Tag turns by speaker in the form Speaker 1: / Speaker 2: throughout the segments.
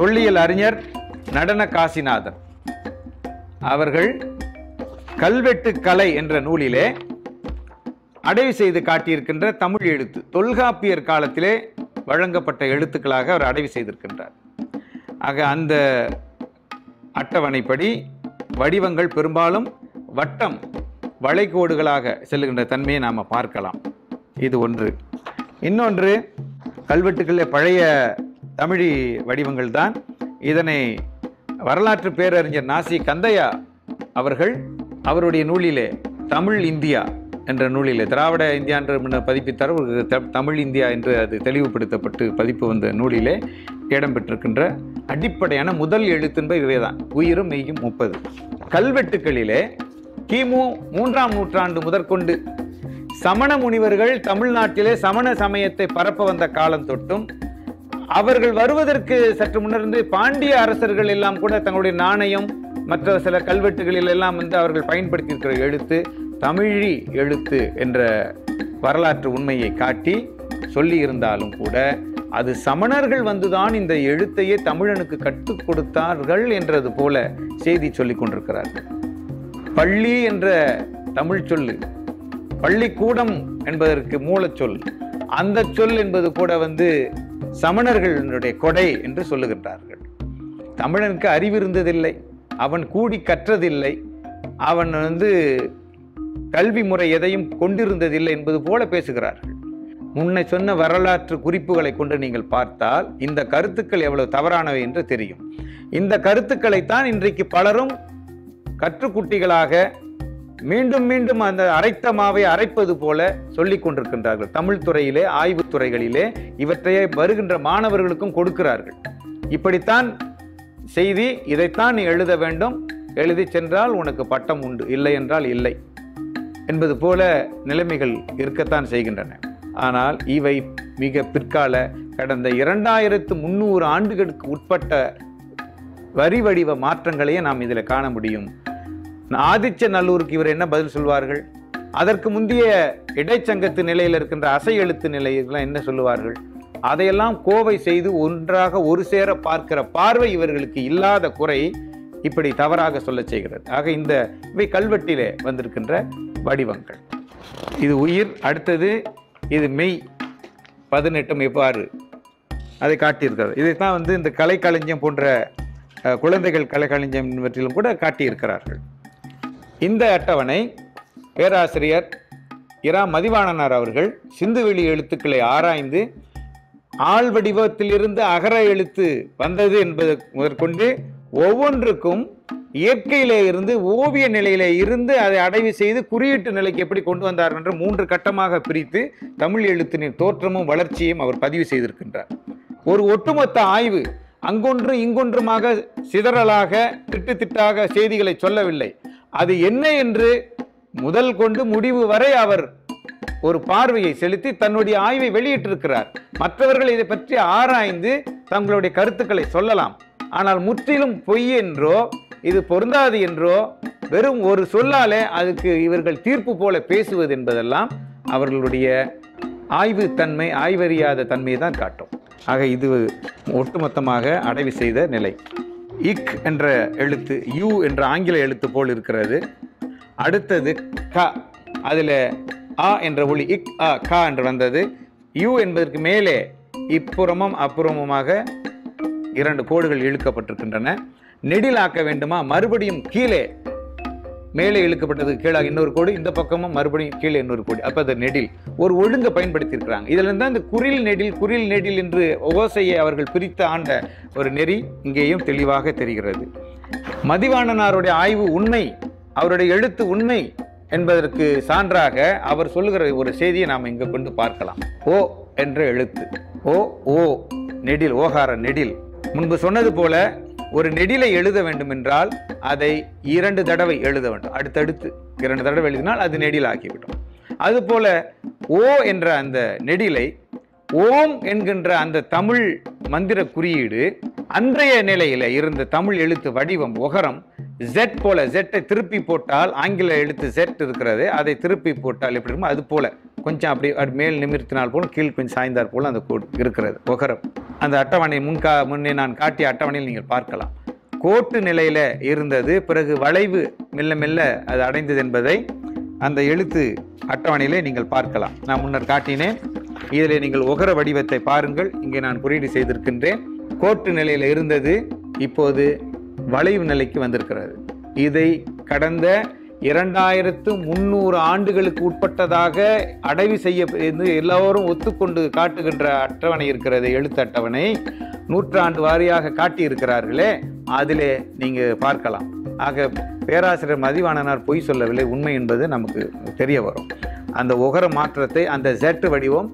Speaker 1: தொல்லியல் அறிஞர் நடன காசிநாதன் அவர்கள் கல்வெட்டு கலை என்ற நூலிலே அடைவு செய்து காட்டியிருக்கின்ற தமிழ் எழுத்து தொல்காப்பியர் காலத்திலே வழங்கப்பட்ட எழுத்துக்களாக அவர் அடைவு செய்திருக்கின்றார். ஆக அந்த அட்டவணைப்படி வடிவங்கள் பெரும்பாலும் வட்டம் வளைகோடுகளாக செல்லுகின்ற தன்மையை நாம் பார்க்கலாம். இது ஒன்று. இன்னொன்று, கல்வெட்டுக்களில் பழைய தமிழ் வடிவங்கள் தான். இதனை வரலாற்று பேரறிஞர் நாசி கந்தையா அவர்கள் அவருடைய நூலிலே தமிழ் இந்தியா என்ற நூலிலே திராவிட இந்தியா என்று பதிப்பித்தார். தமிழ் இந்தியா என்று அது தெளிவுபடுத்தப்பட்டு பதிப்பு வந்த நூலிலே இடம்பெற்றிருக்கின்ற அடிப்படையான முதல் எழுத்து என்பது இவைதான், உயிரும் மெய்யும் 30. கல்வெட்டுக்களிலே கிமு 3ஆம் நூற்றாண்டு முதற்கொண்டு சமண முனிவர்கள் தமிழ்நாட்டிலே சமண சமயத்தை பரப்ப வந்த காலம் தொட்டும் அவர்கள் வருவதற்கு சற்று முன்னிருந்து பாண்டிய அரசர்கள் எல்லாம் கூட தங்களுடைய நாணயம் மற்ற சில கல்வெட்டுகளில் எல்லாம் அவர்கள் பயன்படுத்தியிருக்கிற எழுத்து தமிழி எழுத்து என்ற வரலாற்று உண்மையை காட்டி சொல்லி இருந்தாலும் கூட அது சமணர்கள் வந்துதான் இந்த எழுத்தையே தமிழனுக்கு கற்றுக் கொடுத்தார்கள் என்றது போல செய்தி சொல்லிக் கொண்டிருக்கிறார்கள். பள்ளி என்ற தமிழ் சொல்லு, பள்ளிக்கூடம் என்பதற்கு மூலச்சொல், அந்த சொல் என்பது கூட சமணர்களுடைய கொடை என்று சொல்லுகின்றார்கள். தமிழனுக்கு அறிவு இருந்ததில்லை, அவன் கூடி கற்றதில்லை, அவன் கல்வி முறை எதையும் கொண்டிருந்ததில்லை என்பது போல பேசுகிறார்கள். முன்னை சொன்ன வரலாற்று குறிப்புகளை கொண்டு நீங்கள் பார்த்தால் இந்த கருத்துக்கள் எவ்வளவு தவறானவை என்று தெரியும். இந்த கருத்துக்களைத்தான் இன்றைக்கு பலரும் கற்றுக்குட்டிகளாக மீண்டும் மீண்டும் அந்த அரைத்த மாவை அரைப்பது போல சொல்லிக் கொண்டிருக்கின்றார்கள். தமிழ் துறையிலே, ஆய்வு துறைகளிலே இவற்றையே வருகின்ற மாணவர்களுக்கும் கொடுக்கிறார்கள். இப்படித்தான் செய்தி, இதைத்தான் நீ எழுத வேண்டும், எழுதி சென்றால் உனக்கு பட்டம் உண்டு, இல்லை என்றால் இல்லை என்பது போல நிலைமைகள் இருக்கத்தான் செய்கின்றன. ஆனால் இவை மிக பிற்கால கடந்த 2300 ஆண்டுகளுக்கு உட்பட்ட வரி வடிவ மாற்றங்களையே நாம் இதில் காண முடியும். ஆதிச்ச நல்லூருக்கு இவர் என்ன பதில் சொல்வார்கள்? அதற்கு முந்தைய இடைச்சங்கத்து நிலையில் இருக்கின்ற அசை எழுத்து நிலையெல்லாம் என்ன சொல்லுவார்கள்? அதையெல்லாம் கோவை செய்து ஒன்றாக ஒரு சேர பார்க்கிற பார்வை இவர்களுக்கு இல்லாத குறை இப்படி தவறாக சொல்ல செய்கிறது. ஆக இவை கல்வெட்டிலே வந்திருக்கின்ற வடிவங்கள். இது உயிர், அடுத்தது இது மெய் 18 எவ்வாறு அதை காட்டியிருக்கிறது. இதைத்தான் இந்த கலைக்களஞ்சியம் போன்ற குழந்தைகள் கலைக்களஞ்சியம் இவற்றிலும் கூட காட்டியிருக்கிறார்கள். இந்த அட்டவணை பேராசிரியர் இரா மதிவாணனார் அவர்கள் சிந்துவெளி எழுத்துக்களை ஆராய்ந்து ஆள் வடிவத்திலிருந்து அகர எழுத்து வந்தது என்பது முதற்கொண்டு ஒவ்வொன்றுக்கும் இயற்கையிலே இருந்து ஓவிய நிலையிலே இருந்து அதை அடைவு செய்து குறியீட்டு நிலைக்கு எப்படி கொண்டு வந்தார் என்று 3 கட்டமாக பிரித்து தமிழ் எழுத்தினின் தோற்றமும் வளர்ச்சியும் அவர் பதிவு செய்திருக்கின்றார். ஒரு ஒட்டுமொத்த ஆய்வு, அங்கொன்று இங்கொன்றுமாக சிதறலாக திட்டு திட்டாக செய்திகளை சொல்லவில்லை. அது என்ன என்று முதல் கொண்டு முடிவு வரை அவர் ஒரு பார்வையை செலுத்தி தன்னுடைய ஆய்வை வெளியிட்டிருக்கிறார். மற்றவர்கள் இதை பற்றி ஆராய்ந்து தங்களுடைய கருத்துக்களை சொல்லலாம். ஆனால் முற்றிலும் பொய் என்றோ இது பொருந்தாது என்றோ வெறும் ஒரு சொல்லாலே அதுக்கு இவர்கள் தீர்ப்பு போல பேசுவது என்பதெல்லாம் அவர்களுடைய ஆய்வு தன்மை, ஆய்வறியாத தன்மையை தான் காட்டும். ஆக இது ஒட்டுமொத்தமாக அடைவு செய்த நிலை. இக் என்ற எழுத்து யூ என்ற ஆங்கில எழுத்து போல் இருக்கிறது. அடுத்தது க, அதில் ஆ என்ற ஒளி இக் ஆ கா என்று வந்தது. யூ என்பதற்கு மேலே இப்புறமும் அப்புறமுமாக 2 கோடுகள் இழுக்கப்பட்டிருக்கின்றன. நெடிலாக்க வேண்டுமா, மறுபடியும் கீழே மேலே இழுக்கப்பட்டதுக்கு கீழாக இன்னொரு கோடு, இந்த பக்கமும் மறுபடியும் கீழே இன்னொரு கோடு. அப்போ அது நெடில் ஒரு ஒழுங்கை பயன்படுத்தி இருக்கிறாங்க. இதுல இருந்தா இந்த குரில் நெடில் என்று ஓசையை அவர்கள் பிரித்து ஆண்ட ஒரு நெறி இங்கேயும் தெளிவாக தெரிகிறது. மதிவாணனாருடைய ஆய்வு உண்மை, அவருடைய எழுத்து உண்மை என்பதற்கு சான்றாக அவர் சொல்லுகிற ஒரு செய்தியை நாம் இங்க கொண்டு பார்க்கலாம். ஓ என்ற எழுத்து, ஓ ஓ நெடில், ஓகார நெடில். முன்பு சொன்னது போல ஒரு நெடிலை எழுத வேண்டும் என்றால் அதை 2 தடவை எழுத வேண்டும். அடுத்தடுத்து 2 தடவை எழுதினால் அது நெடில் ஆகிவிடும். அதுபோல ஓ என்ற அந்த நெடிலை ஓம் என்கின்ற அந்த தமிழ் மந்திர குறியீடு அன்றைய நிலையில இருந்த தமிழ் எழுத்து வடிவம் ஒகரம் ஜெட் போல, ஜெட்டை திருப்பி போட்டால் ஆங்கில எழுத்து ஜெட் இருக்கிறது, அதை திருப்பி போட்டால் எப்படி இருக்கும் அது போல கொஞ்சம் அப்படி மேல் நிமிர்த்தினால் போலும் கீழ் கொஞ்சம் சாய்ந்தார் போலும் அந்த கோடு இருக்கிறது ஒகரம். அந்த அட்டவணை முன்னே நான் காட்டிய அட்டவணையில் நீங்கள் பார்க்கலாம். கோட்டு நிலையில் இருந்தது, பிறகு வளைவு மெல்ல மெல்ல அது அடைந்தது என்பதை அந்த எழுத்து அட்டவணையிலே நீங்கள் பார்க்கலாம். நான் முன்னர் காட்டினேன். இதில் நீங்கள் ஒகர வடிவத்தை பாருங்கள். இங்கே நான் குறியீடு செய்திருக்கின்றேன். கோட்டு நிலையில் இருந்தது, இப்போது வளைவு நிலைக்கு வந்திருக்கிறது. இதை கடந்த 2300 ஆண்டுகளுக்கு உட்பட்டதாக அடைவு செய்ய எல்லோரும் ஒத்துக்கொண்டு காட்டுகின்ற அட்டவணை இருக்கிறது. எழுத்து அட்டவணை நூற்றாண்டு வாரியாக காட்டியிருக்கிறார்களே, அதிலே நீங்கள் பார்க்கலாம். ஆக பேராசிரியர் மதிவாணனார் பொய் சொல்லவில்லை, உண்மை என்பது நமக்கு தெரிய வரும். அந்த ஒகர மாற்றத்தை அந்த Z வடிவம்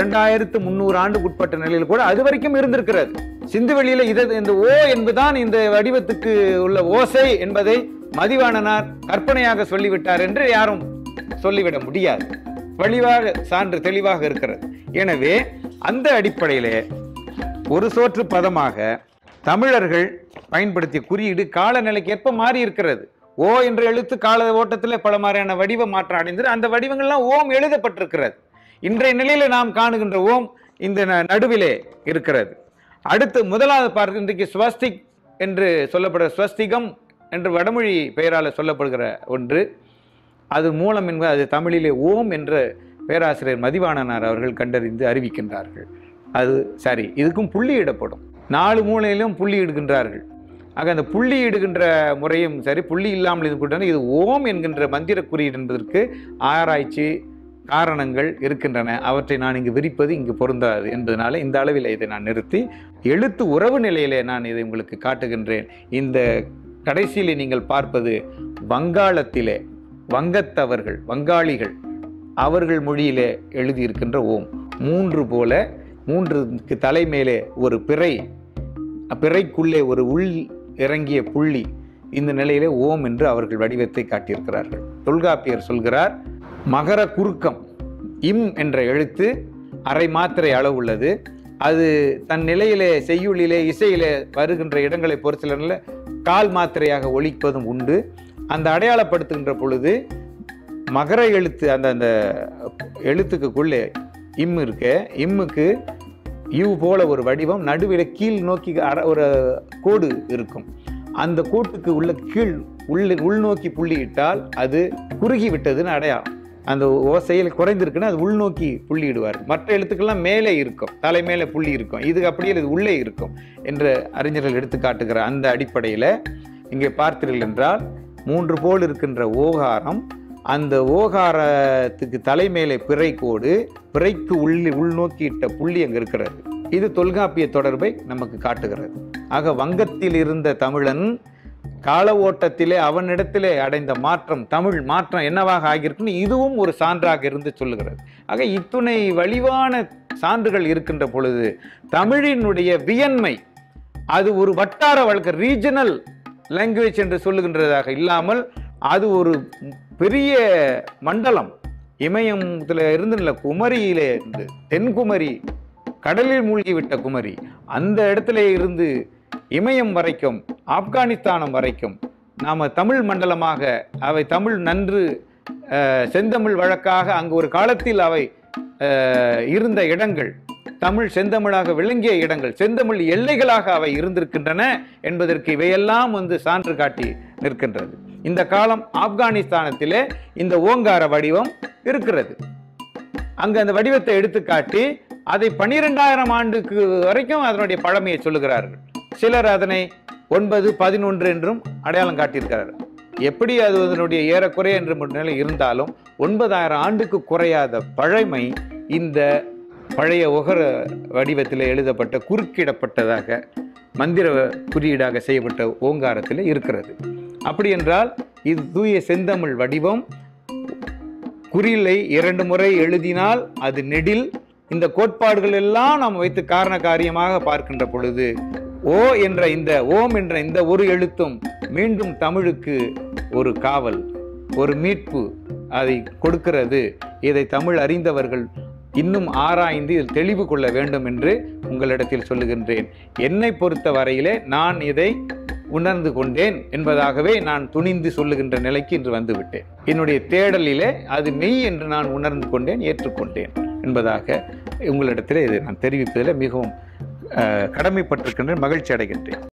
Speaker 1: 2300 ஆண்டுக்கு உட்பட்ட நிலையில் கூட அது வரைக்கும் இருந்திருக்கிறது. சிந்து வெளியில இந்த ஓ என்பதுதான் இந்த வடிவத்துக்கு உள்ள ஓசை என்பதை மதிவாணனார் கற்பனையாக சொல்லிவிட்டார் என்று யாரும் சொல்லிவிட முடியாது. வழிவாக சான்று தெளிவாக இருக்கிறது. எனவே அந்த அடிப்படையிலே ஒரு சோற்று பதமாக தமிழர்கள் பயன்படுத்திய குறியீடு காலநிலைக்கு ஏற்ப மாறி இருக்கிறது. ஓ என்ற எழுத்து கால ஓட்டத்தில் பல மாதிரியான வடிவ மாற்றம் அடைந்தது. அந்த வடிவங்கள்லாம் ஓம் எழுதப்பட்டிருக்கிறது. இன்றைய நிலையில் நாம் காணுகின்ற ஓம் இந்த நடுவிலே இருக்கிறது. அடுத்து முதலாவது பார்க்க இன்றைக்கு ஸ்வஸ்திக் என்று சொல்லப்படுற ஸ்வஸ்திகம் என்று வடமொழி பெயரால் சொல்லப்படுகிற ஒன்று, அது மூலம் என்பது அது தமிழிலே ஓம் என்று பேராசிரியர் மதிவாணனார் அவர்கள் கண்டறிந்து அறிவிக்கின்றார்கள். அது சரி, இதுக்கும் புள்ளி இடப்படும். 4 மூலையிலும் புள்ளி இடுகின்றார்கள். ஆக அந்த புள்ளி இடுகின்ற முறையும் சரி, புள்ளி இல்லாமல் இது இது ஓம் என்கின்ற மந்திர குறியீடு என்பதற்கு ஆராய்ச்சி காரணங்கள் இருக்கின்றன. அவற்றை நான் இங்கு விரிப்பது இங்கு பொருந்தாது என்பதனால இந்த அளவில் இதை நான் நிறுத்தி எழுத்து உறவு நிலையிலே நான் இதை உங்களுக்கு காட்டுகின்றேன். இந்த கடைசியிலே நீங்கள் பார்ப்பது வங்காளத்திலே வங்கத்தவர்கள் வங்காளிகள் அவர்கள் மொழியிலே எழுதியிருக்கின்ற ஓம் 3 போல 3க்கு தலைமேலே ஒரு பிறைக்குள்ளே ஒரு உள் இறங்கிய புள்ளி, இந்த நிலையிலே ஓம் என்று அவர்கள் வடிவத்தை காட்டியிருக்கிறார்கள். தொல்காப்பியர் சொல்கிறார், மகர குறுக்கம் இம் என்ற எழுத்து அரை மாத்திரை அளவு உள்ளது. அது தன் நிலையிலே செய்யுளிலே இசையிலே வருகின்ற இடங்களை பொறுத்தல கால் மாத்திரையாக ஒலிப்பதும் உண்டு. அந்த அடையாளப்படுத்துகின்ற பொழுது மகர எழுத்து அந்த எழுத்துக்குள்ளே இம் இருக்க, இம்முக்கு யூ போல ஒரு வடிவம், நடுவில் கீழ் நோக்கி ஒரு கோடு இருக்கும். அந்த கோட்டுக்கு உள்ள கீழ் உள்நோக்கி புள்ளியிட்டால் அது குறுகி விட்டதுன்னு அடையாளம். அந்த ஓசையில் குறைந்திருக்குன்னா அது உள்நோக்கி புள்ளி இடுவார். மற்ற எழுத்துக்கள்லாம் மேலே இருக்கும், தலை மேலே புள்ளி இருக்கும். இது அப்படியே இது உள்ளே இருக்கும் என்று அறிஞர்கள் எடுத்து காட்டுகிற அந்த அடிப்படையில் இங்கே பார்த்தீர்கள் என்றால் 3 போல் இருக்கின்ற ஓகாரம், அந்த ஓகாரத்துக்கு தலைமேலே பிறை கோடு, பிறைக்கு உள்நோக்கியிட்ட புள்ளி அங்கே இருக்கிறது. இது தொல்காப்பிய தொடர்பை நமக்கு காட்டுகிறது. ஆக வங்கத்தில் இருந்த தமிழன் கால ஓட்டத்திலே அவனிடத்திலே அடைந்த மாற்றம், தமிழ் மாற்றம் என்னவாக ஆகியிருக்குன்னு இதுவும் ஒரு சான்றாக இருந்து சொல்லுகிறது. ஆக இத்துணை வலிவான சான்றுகள் இருக்கின்ற பொழுது தமிழினுடைய வியன்மை அது ஒரு வட்டார வழக்கு ரீஜனல் லாங்குவேஜ் என்று சொல்லுகின்றதாக இல்லாமல் அது ஒரு பெரிய மண்டலம். இமயத்தில் இருந்து குமரியிலே இருந்து தென்குமரி, கடலில் மூழ்கிவிட்ட குமரி, அந்த இடத்துல இருந்து இமயம் வரைக்கும் ஆப்கானிஸ்தானம் வரைக்கும் நாம் தமிழ் மண்டலமாக அவை தமிழ் நன்று செந்தமிழ் வழக்காக அங்கு ஒரு காலத்தில் அவை இருந்த இடங்கள், தமிழ் செந்தமிழாக விளங்கிய இடங்கள், செந்தமிழ் எல்லைகளாக அவை இருந்திருக்கின்றன என்பதற்கு இவையெல்லாம் சான்று காட்டி நிற்கின்றது. இந்த காலம் ஆப்கானிஸ்தானத்திலே இந்த ஓங்கார வடிவம் இருக்கிறது. அங்கு அந்த வடிவத்தை எடுத்துக்காட்டி அதை 12,000 ஆண்டுக்கு வரைக்கும் அதனுடைய பழமையை சொல்லுகிறார்கள். சிலர் அதனை 9, 11 என்றும் அடையாளம் காட்டியிருக்கிறார்கள். எப்படி அது அதனுடைய ஏறக்குறைய என்று நிலை இருந்தாலும் 9,000 ஆண்டுக்கு குறையாத பழமை இந்த பழைய ஒகர வடிவத்தில் எழுதப்பட்ட குறுக்கிடப்பட்டதாக மந்திர குறியீடாக செய்யப்பட்ட ஓங்காரத்தில் இருக்கிறது. அப்படி என்றால் இது தூய செந்தமிழ் வடிவம். குறிலை 2 முறை எழுதினால் அது நெடில். இந்த கோட்பாடுகள் எல்லாம் நாம் வைத்து காரண காரியமாக பார்க்கின்ற பொழுது ஓ என்ற இந்த ஓம் என்ற இந்த ஒரு எழுத்தும் மீண்டும் தமிழுக்கு ஒரு காவல், ஒரு மீட்பு அதை கொடுக்கிறது. இதை தமிழ் அறிந்தவர்கள் இன்னும் ஆராய்ந்து இதில் தெளிவு கொள்ள வேண்டும் என்று உங்களிடத்தில் சொல்லுகின்றேன். என்னை பொறுத்த வரையிலே நான் இதை உணர்ந்து கொண்டேன் என்பதாகவே நான் துணிந்து சொல்லுகின்ற நிலைக்கு இன்று வந்துவிட்டேன். என்னுடைய தேடலிலே அது மெய் என்று நான் உணர்ந்து கொண்டேன், ஏற்றுக்கொண்டேன் என்பதாக உங்களிடத்தில் இதை நான் தெரிவிப்பதில் மிகவும் கடமைப்பட்டிருக்கின்ற மகிழ்ச்சி அடைகின்றேன்.